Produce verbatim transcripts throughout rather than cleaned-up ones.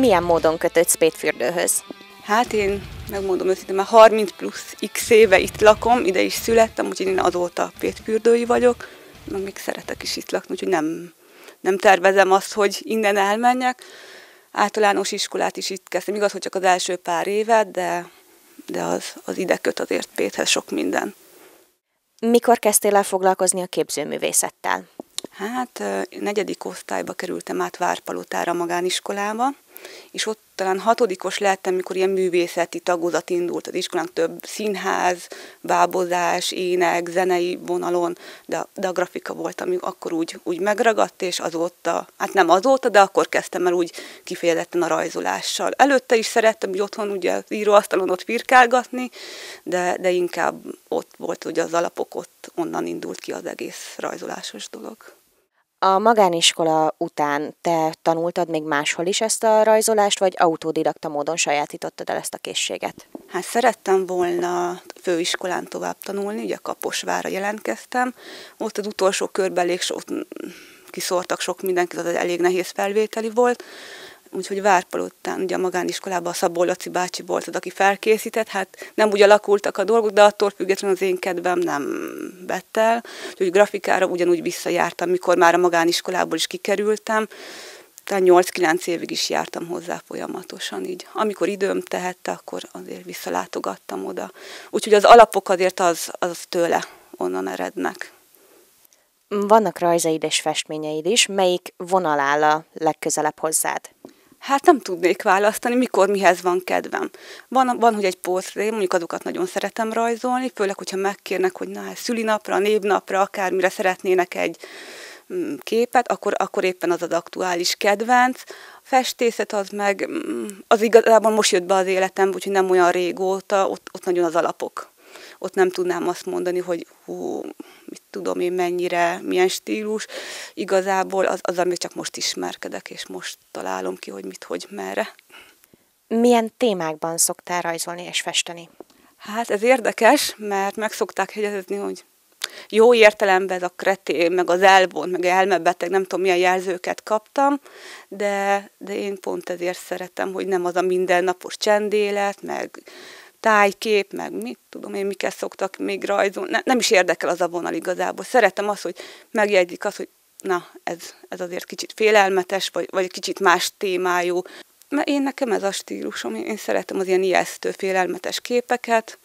Milyen módon kötődsz Pétfürdőhöz? Hát én megmondom őszintén, már harminc plusz x éve itt lakom, ide is születtem, úgyhogy én azóta pétfürdői vagyok, meg még szeretek is itt lakni, úgyhogy nem, nem tervezem azt, hogy innen elmenjek. Általános iskolát is itt kezdtem, igaz, hogy csak az első pár évet, de, de az, az ide köt azért Péthez sok minden. Mikor kezdtél el foglalkozni a képzőművészettel? Hát negyedik osztályba kerültem át Várpalotára magániskolába, és ott talán hatodikos lettem, mikor ilyen művészeti tagozat indult az iskolán, több színház, bábozás, ének, zenei vonalon, de, de a grafika volt, ami akkor úgy, úgy megragadt, és azóta, hát nem azóta, de akkor kezdtem el úgy kifejezetten a rajzolással. Előtte is szerettem, hogy otthon ugye az íróasztalon ott firkálgatni, de, de inkább ott volt ugye az alapok, ott onnan indult ki az egész rajzolásos dolog. A magániskola után te tanultad még máshol is ezt a rajzolást, vagy autodidakta módon sajátítottad el ezt a készséget? Hát szerettem volna főiskolán tovább tanulni, ugye Kaposvárra jelentkeztem. Ott az utolsó körben elég sok, kiszórtak sok mindenkit, az elég nehéz felvételi volt. Úgyhogy Várpalotán, ugye a magániskolában a Szabó Laci bácsi volt az, aki felkészített, hát nem úgy alakultak a dolgok, de attól függetlenül az én kedvem nem vett el. Úgyhogy grafikára ugyanúgy visszajártam, mikor már a magániskolából is kikerültem. Tehát nyolc-kilenc évig is jártam hozzá folyamatosan így. Amikor időm tehette, akkor azért visszalátogattam oda. Úgyhogy az alapok azért az, az tőle onnan erednek. Vannak rajzaid és festményeid is. Melyik vonal áll a legközelebb hozzád? Hát nem tudnék választani, mikor mihez van kedvem. Van, van hogy egy portré, mondjuk azokat nagyon szeretem rajzolni, főleg, hogyha megkérnek, hogy na, szülinapra, névnapra, akármire szeretnének egy képet, akkor, akkor éppen az az aktuális kedvenc. A festészet az meg, az igazából most jött be az életembe, úgyhogy nem olyan régóta, ott, ott nagyon az alapok. Ott nem tudnám azt mondani, hogy hú, mit tudom én mennyire, milyen stílus. Igazából az, az, amit csak most ismerkedek, és most találom ki, hogy mit, hogy, merre. Milyen témákban szoktál rajzolni és festeni? Hát ez érdekes, mert meg szokták jegyezni, hogy jó értelemben ez a kretén, meg az elvont, meg elmebeteg, nem tudom milyen jelzőket kaptam, de, de én pont ezért szeretem, hogy nem az a mindennapos csendélet, meg tájkép, meg mit tudom én, miket szoktak még rajzolni. Ne, nem is érdekel az a vonal igazából. Szeretem azt, hogy megjegyzik azt, hogy na, ez, ez azért kicsit félelmetes, vagy, vagy kicsit más témájú. Mert én nekem ez a stílusom, én szeretem az ilyen ijesztő, félelmetes képeket.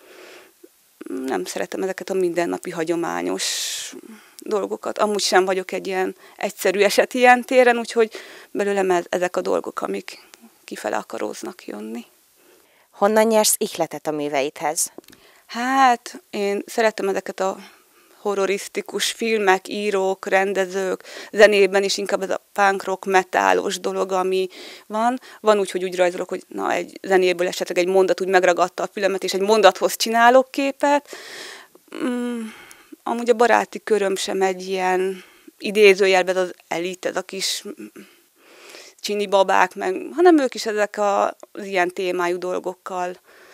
Nem szeretem ezeket a mindennapi hagyományos dolgokat. Amúgy sem vagyok egy ilyen egyszerű eset ilyen téren, úgyhogy belőlem ez, ezek a dolgok, amik kifele akaróznak jönni. Honnan nyersz ihletet a műveidhez? Hát, én szeretem ezeket a horrorisztikus filmek, írók, rendezők, zenében is inkább ez a punk rock, metálos dolog, ami van. Van úgy, hogy úgy rajzolok, hogy na, egy zenéből esetleg egy mondat úgy megragadta a fülemet, és egy mondathoz csinálok képet. Mm, amúgy a baráti köröm sem egy ilyen idézőjelben az elit, ez a kis csini babák, meg, hanem ők is ezek a, az ilyen témájú dolgokkal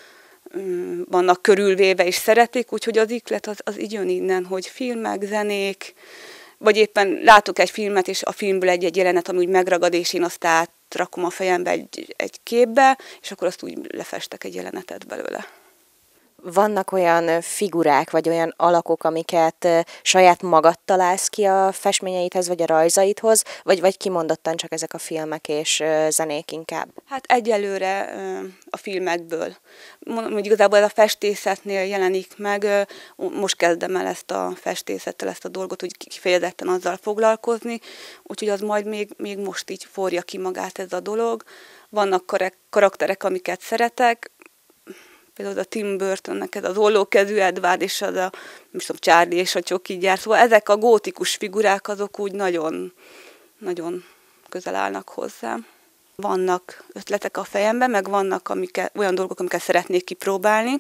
um, vannak körülvéve és szeretik, úgyhogy az ihlet az, az így jön innen, hogy filmek, zenék, vagy éppen látok egy filmet, és a filmből egy-egy jelenet, ami úgy megragad, és én azt átrakom a fejembe egy, egy képbe, és akkor azt úgy lefestek egy jelenetet belőle. Vannak olyan figurák, vagy olyan alakok, amiket saját magad találsz ki a festményeidhez, vagy a rajzaidhoz, vagy, vagy kimondottan csak ezek a filmek és zenék inkább? Hát egyelőre a filmekből. Mondjuk igazából ez a festészetnél jelenik meg, most kezdem el ezt a festészettel, ezt a dolgot, hogy kifejezetten azzal foglalkozni, úgyhogy az majd még, még most így forja ki magát ez a dolog. Vannak karakterek, amiket szeretek, például a Tim Burtonnek ez az ollókezű Edward, és az a tudom, Charlie és a Csoki gyár. Szóval ezek a gótikus figurák, azok úgy nagyon, nagyon közel állnak hozzám. Vannak ötletek a fejemben, meg vannak amiket, olyan dolgok, amiket szeretnék kipróbálni.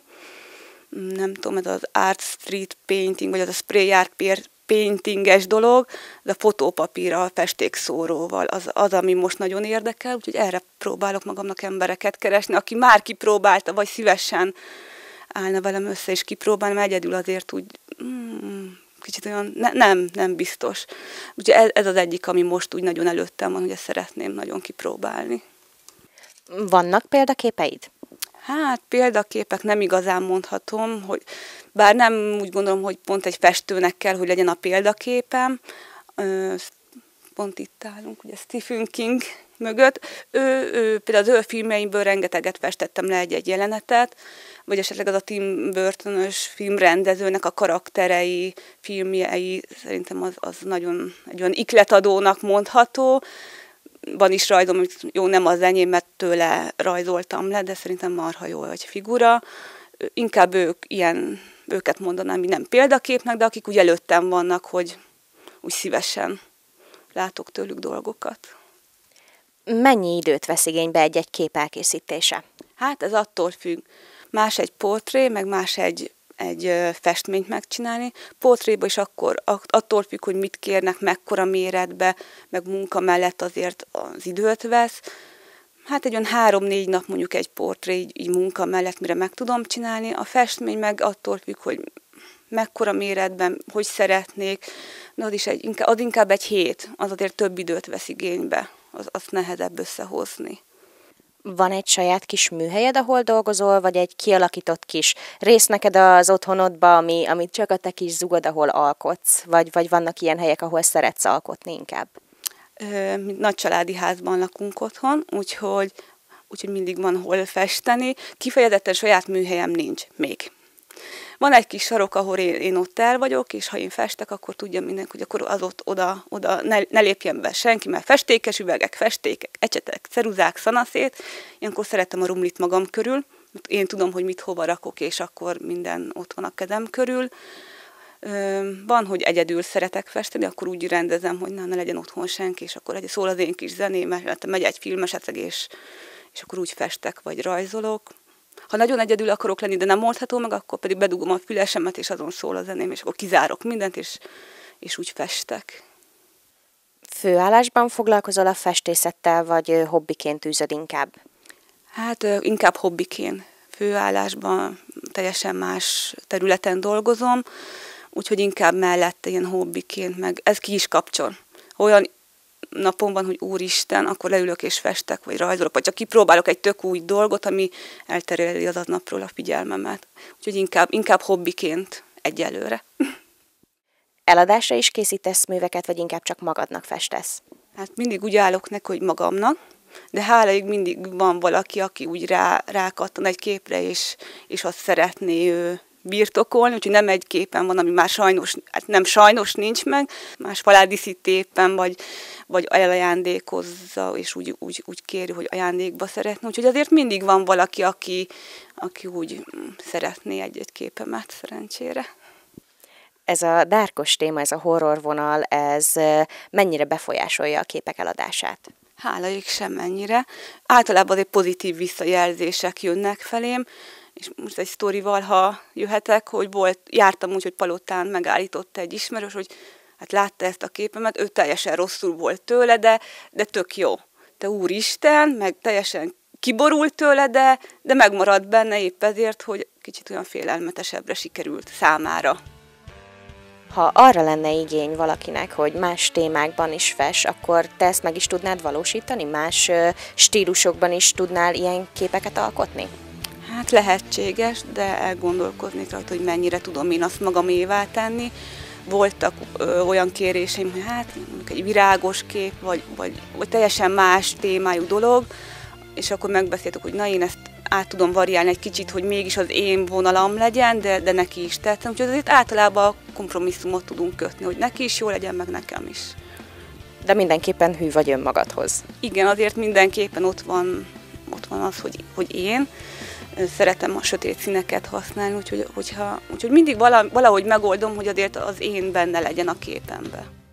Nem tudom, ez az art street painting, vagy az a spray art paintinges dolog, de a fotópapírral, festékszóróval, az, az, ami most nagyon érdekel, úgyhogy erre próbálok magamnak embereket keresni, aki már kipróbálta, vagy szívesen állna velem össze és kipróbálni, mert egyedül azért úgy mm, kicsit olyan, ne, nem, nem biztos. Úgyhogy ez, ez az egyik, ami most úgy nagyon előttem van, hogy ezt szeretném nagyon kipróbálni. Vannak példaképeid? Hát példaképek nem igazán mondhatom, hogy bár nem úgy gondolom, hogy pont egy festőnek kell, hogy legyen a példaképem. Pont itt állunk, ugye Stephen King mögött. Ő, ő, például az ő filmjeimből rengeteget festettem le egy-egy jelenetet, vagy esetleg az a Tim Burton-ös filmrendezőnek a karakterei, filmjei, szerintem az, az nagyon egy olyan ikletadónak mondható. Van is rajzom, jó, nem az enyém, mert tőle rajzoltam le, de szerintem marha jó egy figura. Inkább ők ilyen, őket mondanám, hogy nem példaképnek, de akik úgy előttem vannak, hogy úgy szívesen látok tőlük dolgokat. Mennyi időt vesz igénybe egy-egy kép elkészítése? Hát ez attól függ. Más egy portré, meg más egy, egy festményt megcsinálni. Portréba is akkor attól függ, hogy mit kérnek, mekkora méretbe, meg munka mellett azért az időt vesz. Hát egy olyan három-négy nap mondjuk egy portré így, így munka mellett, mire meg tudom csinálni. A festmény meg attól függ, hogy mekkora méretben, hogy szeretnék. De az, is egy, az inkább egy hét, az azért több időt vesz igénybe. Az, azt nehezebb összehozni. Van egy saját kis műhelyed, ahol dolgozol, vagy egy kialakított kis rész neked az otthonodba, ami, amit csak a te kis zugod, ahol alkotsz? Vagy, vagy vannak ilyen helyek, ahol szeretsz alkotni inkább? Ö, nagy családi házban lakunk otthon, úgyhogy, úgyhogy mindig van hol festeni. Kifejezetten saját műhelyem nincs még. Van egy kis sarok, ahol én, én ott el vagyok, és ha én festek, akkor tudja mindenki, hogy akkor az ott oda, oda ne, ne lépjen be senki, mert festékes üvegek, festékek, ecsetek, ceruzák, szanaszét. Ilyenkor szeretem a rumlit magam körül. Én tudom, hogy mit hova rakok, és akkor minden ott van a kezem körül. Van, hogy egyedül szeretek festeni, akkor úgy rendezem, hogy na, ne legyen otthon senki, és akkor egy szól az én kis zeném, mert megy egy film esetleg, és, és akkor úgy festek, vagy rajzolok. Ha nagyon egyedül akarok lenni, de nem oldható meg, akkor pedig bedugom a fülesemet, és azon szól a zeném, és akkor kizárok mindent, és, és úgy festek. Főállásban foglalkozol a festészettel, vagy hobbiként űzöd inkább? Hát inkább hobbiként. Főállásban teljesen más területen dolgozom, úgyhogy inkább mellette ilyen hobbiként, meg ez ki is kapcsol. Olyan napon van, hogy úristen, akkor leülök és festek, vagy rajzolok, vagy csak kipróbálok egy tök új dolgot, ami eltereli az aznapról a figyelmemet. Úgyhogy inkább, inkább hobbiként egyelőre. Eladásra is készítesz műveket, vagy inkább csak magadnak festesz? Hát mindig úgy állok neki, hogy magamnak, de hálaig mindig van valaki, aki úgy rá, rákattan egy képre, és, és azt szeretné ő birtokolni, úgyhogy nem egy képen van, ami már sajnos, hát nem sajnos nincs meg, más faládíszíti éppen, vagy, vagy elajándékozza, és úgy, úgy, úgy kéri, hogy ajándékba szeretne. Úgyhogy azért mindig van valaki, aki, aki úgy szeretné egy-egy képemet, szerencsére. Ez a dárkos téma, ez a horror vonal, ez mennyire befolyásolja a képek eladását? Hálaik semmennyire. Általában azért pozitív visszajelzések jönnek felém, és most egy sztorival, ha jöhetek, hogy volt, jártam úgy, hogy Palotán megállított egy ismerős, hogy hát látta ezt a képemet, ő teljesen rosszul volt tőle, de, de tök jó. Te úristen, meg teljesen kiborult tőle, de, de megmaradt benne épp ezért, hogy kicsit olyan félelmetesebbre sikerült számára. Ha arra lenne igény valakinek, hogy más témákban is fest, akkor te ezt meg is tudnád valósítani? Más stílusokban is tudnál ilyen képeket alkotni? Hát lehetséges, de elgondolkoznék rajta, hogy mennyire tudom én azt magamévá tenni. Voltak ö, olyan kéréseim, hogy hát egy virágos kép, vagy, vagy, vagy teljesen más témájú dolog, és akkor megbeszéltük, hogy na én ezt át tudom variálni egy kicsit, hogy mégis az én vonalam legyen, de, de neki is tetszem. Úgyhogy azért általában kompromisszumot tudunk kötni, hogy neki is jó legyen, meg nekem is. De mindenképpen hű vagy önmagadhoz. Igen, azért mindenképpen ott van, ott van az, hogy, hogy én szeretem a sötét színeket használni, úgyhogy, hogyha, úgyhogy mindig valahogy megoldom, hogy azért az én benne legyen a képemben.